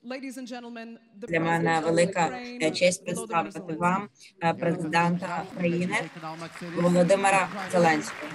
Для мене велика честь представити вам президента країни Володимира Зеленського.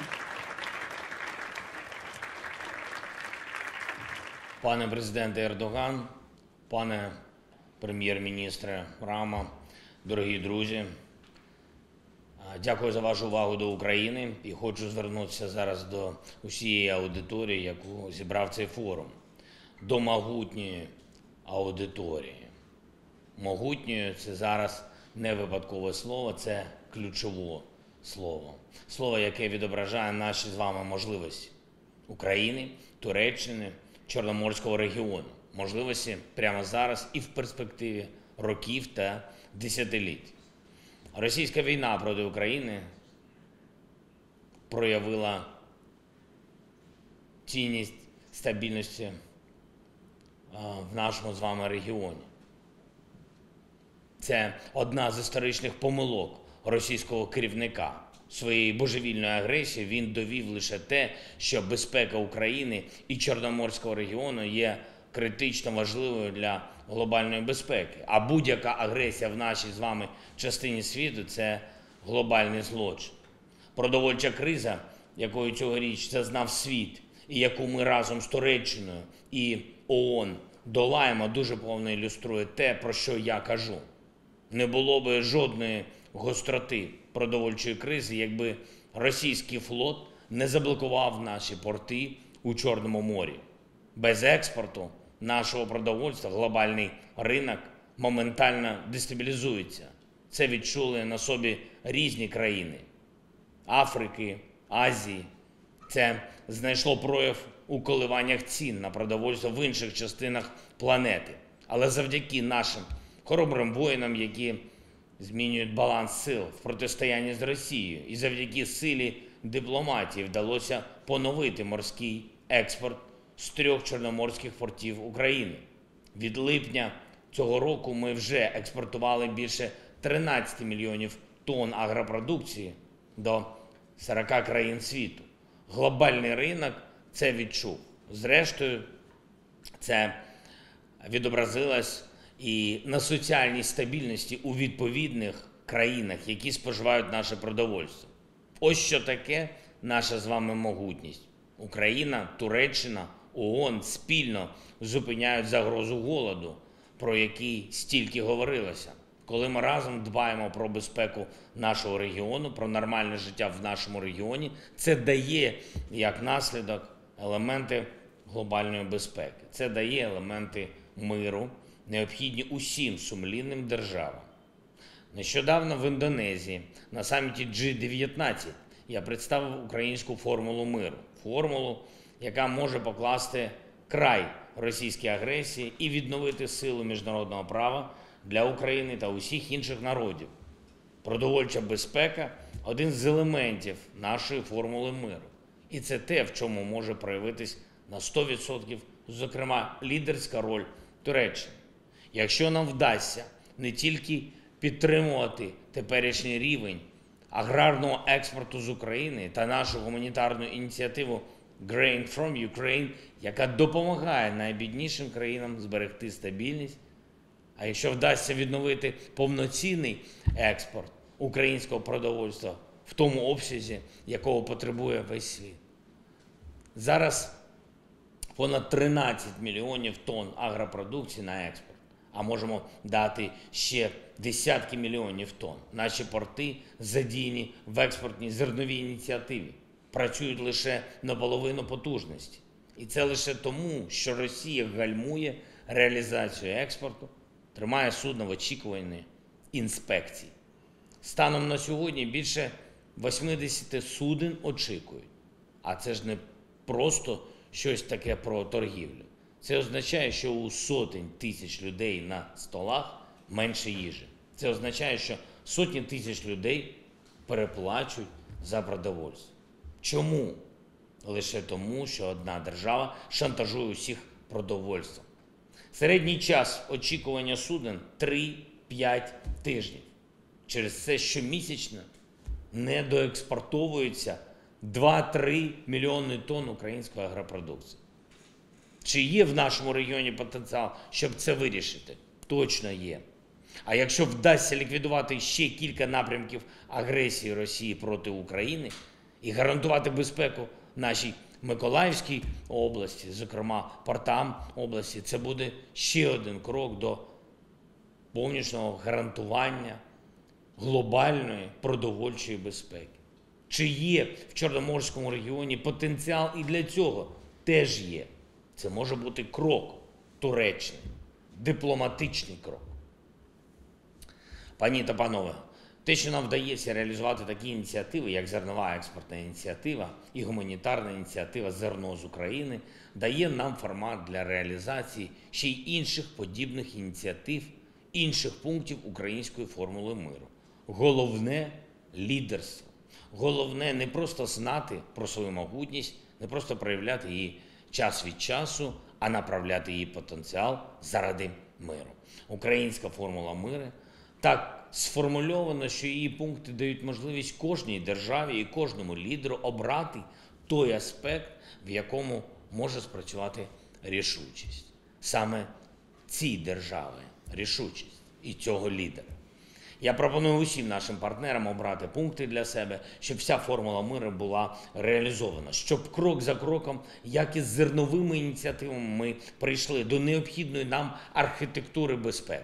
Пане президенте Ердоган, пане прем'єр-міністре Рама, дорогі друзі, дякую за вашу увагу до України і хочу звернутися зараз до усієї аудиторії, яку зібрав цей форум, до могутньої аудиторії. Могутньою – це зараз не випадкове слово, це ключове слово. Слово, яке відображає наші з вами можливості України, Туреччини, Чорноморського регіону. Можливості прямо зараз і в перспективі років та десятиліть. Російська війна проти України проявила цінність стабільності в нашому з вами регіоні. Це одна з історичних помилок російського керівника. Своєю божевільною агресією він довів лише те, що безпека України і Чорноморського регіону є критично важливою для глобальної безпеки. А будь-яка агресія в нашій з вами частині світу – це глобальний злочин. Продовольча криза, якою цьогоріч зазнав світ, і яку ми разом з Туреччиною і ООН долаємо, дуже повно ілюструє те, про що я кажу. Не було би жодної гостроти продовольчої кризи, якби російський флот не заблокував наші порти у Чорному морі. Без експорту нашого продовольства глобальний ринок моментально дестабілізується. Це відчули на собі різні країни Африки, Азії. Це знайшло прояв у коливаннях цін на продовольство в інших частинах планети. Але завдяки нашим хоробрим воїнам, які змінюють баланс сил в протистоянні з Росією, і завдяки силі дипломатії вдалося поновити морський експорт з 3 чорноморських портів України. Від липня цього року ми вже експортували більше 13 мільйонів тонн агропродукції до 40 країн світу. Глобальний ринок це відчув. Зрештою, це відобразилось і на соціальній стабільності у відповідних країнах, які споживають наше продовольство. Ось що таке наша з вами могутність. Україна, Туреччина, ООН спільно зупиняють загрозу голоду, про який стільки говорилося. Коли ми разом дбаємо про безпеку нашого регіону, про нормальне життя в нашому регіоні, це дає, як наслідок, елементи глобальної безпеки. Це дає елементи миру, необхідні усім сумлінним державам. Нещодавно в Індонезії на саміті G19 я представив українську формулу миру. Формулу, яка може покласти край російській агресії і відновити силу міжнародного права для України та усіх інших народів. Продовольча безпека – один з елементів нашої формули миру. І це те, в чому може проявитись на 100%, зокрема, лідерська роль Туреччини. Якщо нам вдасться не тільки підтримувати теперішній рівень аграрного експорту з України та нашу гуманітарну ініціативу Grain from Ukraine, яка допомагає найбіднішим країнам зберегти стабільність, а якщо вдасться відновити повноцінний експорт українського продовольства в тому обсязі, якого потребує весь світ. Зараз понад 13 мільйонів тонн агропродукції на експорт, а можемо дати ще десятки мільйонів тонн. Наші порти задіяні в експортній зерновій ініціативі, працюють лише на половину потужності. І це лише тому, що Росія гальмує реалізацію експорту, тримає судно в очікуванні інспекцій. Станом на сьогодні більше 80 суден очікують. А це ж не просто щось таке про торгівлю. Це означає, що у сотень тисяч людей на столах менше їжі. Це означає, що сотні тисяч людей переплачують за продовольство. Чому? Лише тому, що одна держава шантажує усіх продовольством. Середній час очікування суден – 3-5 тижнів. Через це щомісячно недоекспортовується 2-3 мільйони тонн української агропродукції. Чи є в нашому регіоні потенціал, щоб це вирішити? Точно є. А якщо вдасться ліквідувати ще кілька напрямків агресії Росії проти України і гарантувати безпеку нашій Миколаївській області, зокрема портам області, це буде ще один крок до повністю гарантування глобальної продовольчої безпеки. Чи є в Чорноморському регіоні потенціал і для цього? Теж є. Це може бути крок Туреччини, дипломатичний крок. Пані та панове, те, що нам вдається реалізувати такі ініціативи, як зернова експортна ініціатива і гуманітарна ініціатива «Зерно з України», дає нам формат для реалізації ще й інших подібних ініціатив, інших пунктів української формули миру. Головне – лідерство. Головне не просто знати про свою могутність, не просто проявляти її час від часу, а направляти її потенціал заради миру. Українська формула миру так сформульовано, що її пункти дають можливість кожній державі і кожному лідеру обрати той аспект, в якому може спрацювати рішучість. Саме цій держави рішучість і цього лідера. Я пропоную усім нашим партнерам обрати пункти для себе, щоб вся формула миру була реалізована, щоб крок за кроком, як і з зерновими ініціативами, ми прийшли до необхідної нам архітектури безпеки.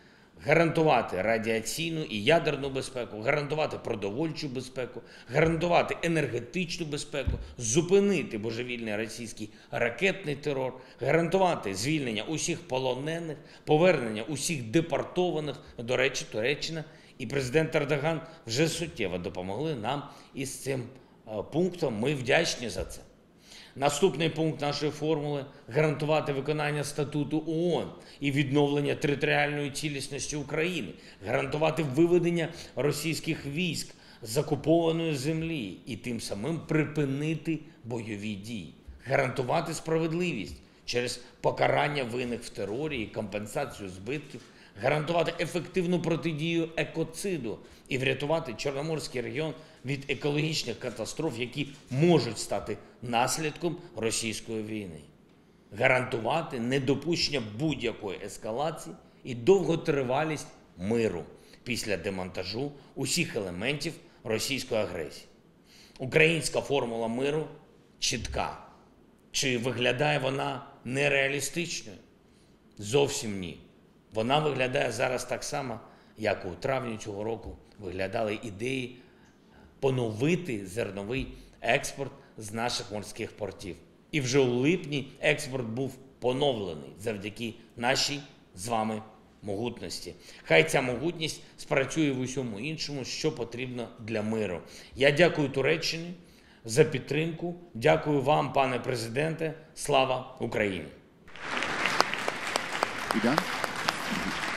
Гарантувати радіаційну і ядерну безпеку, гарантувати продовольчу безпеку, гарантувати енергетичну безпеку, зупинити божевільний російський ракетний терор, гарантувати звільнення усіх полонених, повернення усіх депортованих. До речі, Туреччина і президент Ердоган вже суттєво допомогли нам із цим пунктом. Ми вдячні за це. Наступний пункт нашої формули – гарантувати виконання статуту ООН і відновлення територіальної цілісності України, гарантувати виведення російських військ з окупованої землі і тим самим припинити бойові дії, гарантувати справедливість через покарання винних в терорі і компенсацію збитків, гарантувати ефективну протидію екоциду і врятувати Чорноморський регіон від екологічних катастроф, які можуть стати наслідком російської війни. Гарантувати недопущення будь-якої ескалації і довготривалість миру після демонтажу усіх елементів російської агресії. Українська формула миру чітка. Чи виглядає вона нереалістичною? Зовсім ні. Вона виглядає зараз так само, як у травні цього року виглядали ідеї поновити зерновий експорт з наших морських портів. І вже у липні експорт був поновлений завдяки нашій з вами могутності. Хай ця могутність спрацює в усьому іншому, що потрібно для миру. Я дякую Туреччині за підтримку. Дякую вам, пане президенте. Слава Україні! You done?